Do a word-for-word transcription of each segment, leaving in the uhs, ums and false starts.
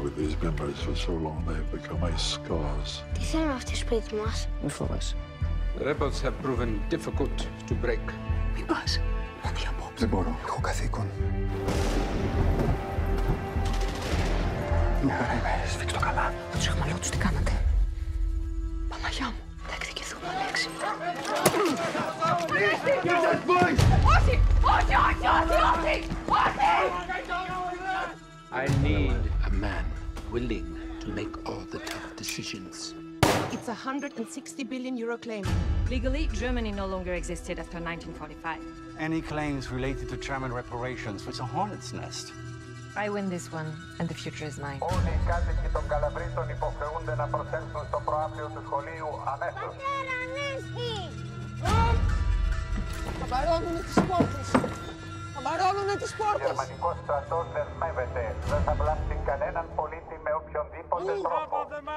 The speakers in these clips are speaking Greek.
with these memories for so long they've become as scars. Τι θέλουν αυτοί σπίτι μας? Μη φοβάσαι. The rebels have proven difficult to break. Μην πας. Μόνο για απόψε. Δεν μπορώ. Έχω καθήκον. Μια χαρά είμαι. Σφίξ' το καλά. Με τους εχμαλώτους τι κάνατε? Παναγιά μου. Θα εκδικηθούμε, Αλέξη. Όχι! Όχι, όχι, όχι, όχι! Όχι! I need a man willing to make all the tough decisions. It's a one hundred sixty billion euro claim. Legally, Germany no longer existed after nineteen forty-five. Any claims related to German reparations, it's a hornet's nest. I win this one, and the future is mine. Όλοι οι κάτοικοι των Καλαβρίτων υποχρεούνται να προσέλθουν στο προάβλιο του σχολείου αμέσως. Καμπαρώνουνε τις πόρτες. Καμπαρώνουνε τις Ο πόρτες. γερμανικός στρατός δεσμεύεται. Δεν θα βλάψει κανέναν πολίτη με οποιονδήποτε τρόπο.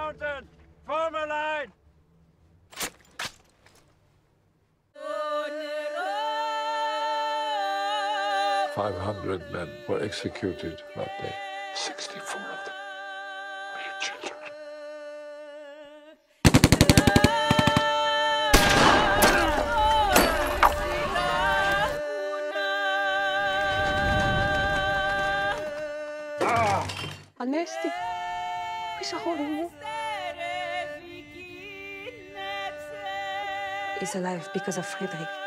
five hundred men were executed that day. sixty-four of them were your children. Ανέστη, πεις αγόρι μου. He's alive because of Friedrich.